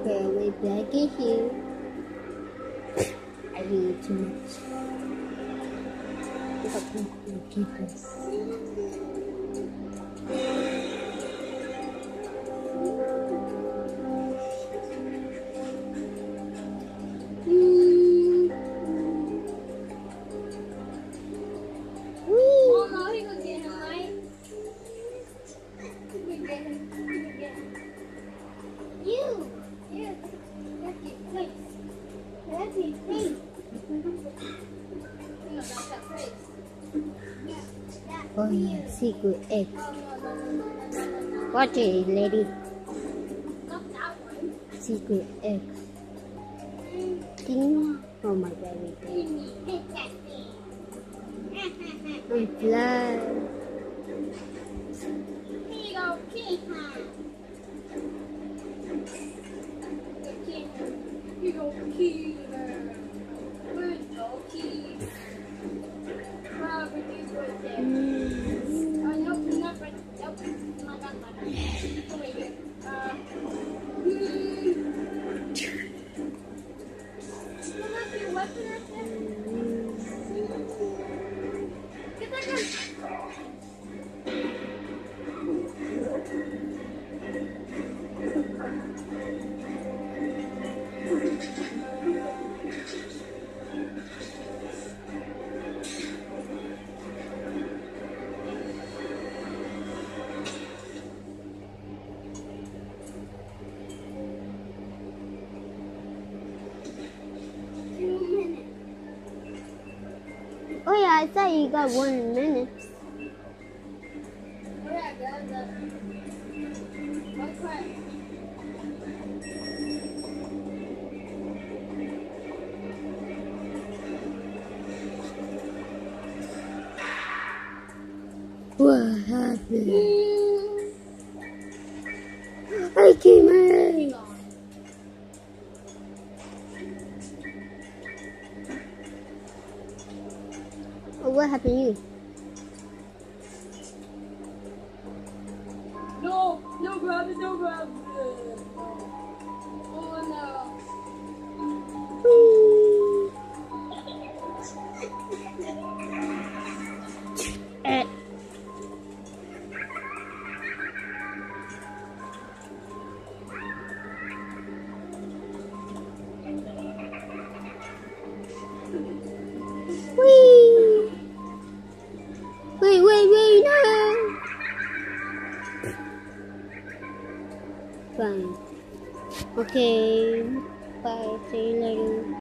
Okay, we're back in here. I read too much. Look up the people. Oh yeah, secret egg. Watch it, lady. Secret egg. Ding. Oh my baby. I'm fly. Oh yeah, I thought you got 1 minute. What happened? I came in. Oh, what happened to you? No grab it, no grab it. Oh no. Wait, no! Fine. Okay, bye, see you later.